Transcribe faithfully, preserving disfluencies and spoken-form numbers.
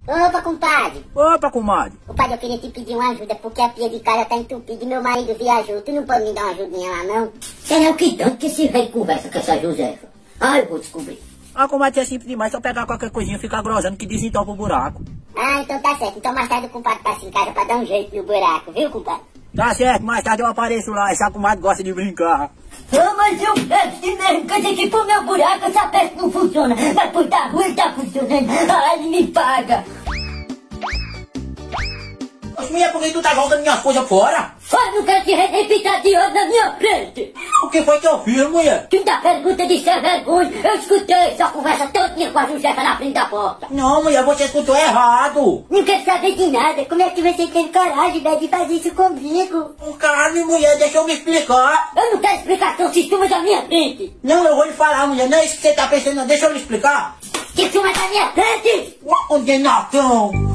Opa, compadre. Opa, comadre. Compadre, eu queria te pedir uma ajuda, porque a pia de casa tá entupida e meu marido viajou. Tu não pode me dar uma ajudinha lá, não? Será o que tanto que esse velho conversa com essa Josefa? Ah, eu vou descobrir. Ah, comadre, é simples demais, só pegar qualquer coisinha e ficar grosando que desentopa o buraco. Ah, então tá certo. Então mais tarde o compadre passa em casa pra dar um jeito no buraco, viu, compadre? Tá certo, mais tarde eu apareço lá, essa comadre gosta de brincar. Ah, mas eu peço mesmo, quer dizer que pro meu buraco essa peça não funciona, mas por da rua ele tá funcionando. Ah, ele me paga. Mas mulher, por que tu tá jogando minhas coisas fora? Só não quero te repita de olho na minha frente. O que foi que eu fiz, mulher? Tu dá pergunta de ser vergonha. Eu escutei essa conversa todinha com a Josefa na frente da porta. Não, mulher, você escutou errado. Não quero saber de nada. Como é que você tem coragem, velho, de fazer isso comigo? Carne, mulher, deixa eu me explicar. Eu não quero explicação, se suma da minha frente. Não, eu vou lhe falar, mulher, não é isso que você tá pensando, não. Deixa eu lhe explicar. Se suma da minha frente. Condenação.